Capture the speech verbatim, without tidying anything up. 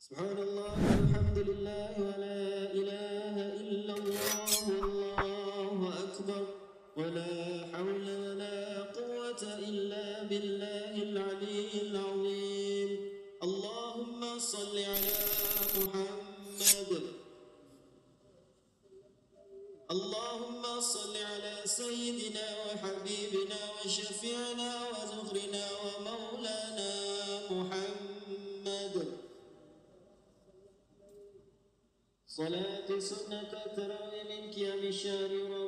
سبحان الله والحمد لله ولا إله إلا الله والله أكبر ولا حول ولا قوة إلا بالله العلي العظيم. اللهم صل على محمد. اللهم صل على سيدنا وحبيبنا وشفيعنا وزهرنا ومولانا محمد. صلاة سنة تراوي من قيام الشهر